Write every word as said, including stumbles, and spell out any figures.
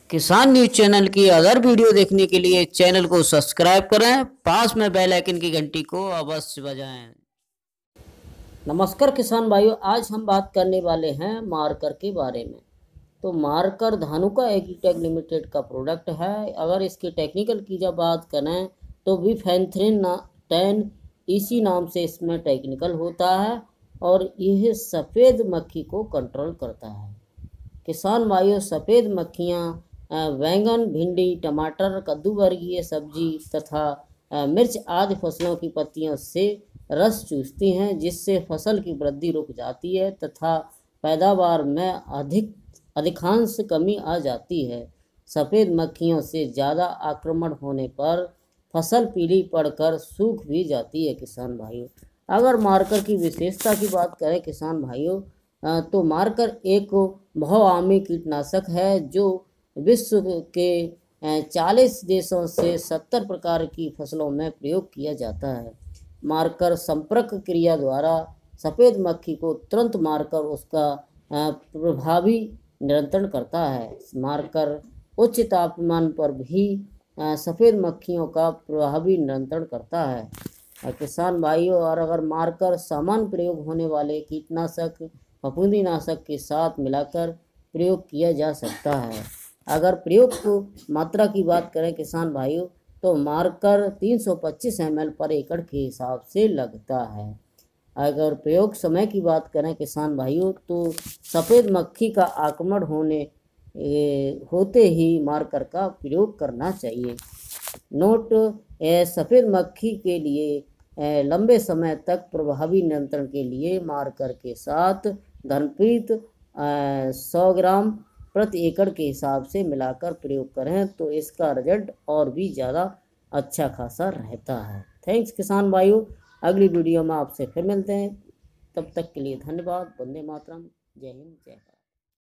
किसान news channel की other video देखने के लिए चैनल को सब्सक्राइब करें, पास में बेल आइकन की घंटी को अवश्य बजाएं। नमस्कार किसान भाइयों, आज हम बात करने वाले हैं मार्कर के बारे में। तो मार्कर धानुका एग्रीटेक लिमिटेड का प्रोडक्ट है। अगर इसकी टेक्निकल की जब बात करें तो बिफेन्थ्रिन टेन इसी नाम से इसमें टेक्निकल होता है और यह सफ़ेद मक्खी को कंट्रोल करता है। किसान भाइयों, सफ़ेद मक्खियाँ बैंगन, भिंडी, टमाटर, कद्दू वर्गीय सब्जी तथा मिर्च आदि फसलों की पत्तियों से रस चूसती हैं, जिससे फसल की वृद्धि रुक जाती है तथा पैदावार में अधिक अधिकांश कमी आ जाती है। सफ़ेद मक्खियों से ज़्यादा आक्रमण होने पर फसल पीली पड़कर सूख भी जाती है। किसान भाइयों, अगर मार्कर की विशेषता की बात करें किसान भाइयों, तो मार्कर एक बहुआयामी कीटनाशक है जो विश्व के चालीस देशों से सत्तर प्रकार की फसलों में प्रयोग किया जाता है। मार्कर संपर्क क्रिया द्वारा सफ़ेद मक्खी को तुरंत मारकर उसका प्रभावी नियंत्रण करता है। मार्कर उच्च तापमान पर भी सफ़ेद मक्खियों का प्रभावी नियंत्रण करता है। किसान भाइयों, और अगर मार्कर सामान्य प्रयोग होने वाले कीटनाशक फफूंदीनाशक के साथ मिलाकर प्रयोग किया जा सकता है। अगर प्रयोग को मात्रा की बात करें किसान भाइयों, तो मार्कर तीन सौ पच्चीस एम एल पर एकड़ के हिसाब से लगता है। अगर प्रयोग समय की बात करें किसान भाइयों, तो सफ़ेद मक्खी का आक्रमण होने ए, होते ही मार्कर का प्रयोग करना चाहिए। नोट: सफ़ेद मक्खी के लिए लंबे समय तक प्रभावी नियंत्रण के लिए मार्कर के साथ धनप्रीत सौ ग्राम प्रति एकड़ के हिसाब से मिलाकर प्रयोग करें तो इसका रिजल्ट और भी ज़्यादा अच्छा खासा रहता है। थैंक्स किसान भाइयों, अगली वीडियो में आपसे फिर मिलते हैं। तब तक के लिए धन्यवाद। वंदे मातरम। जय हिंद, जय भारत।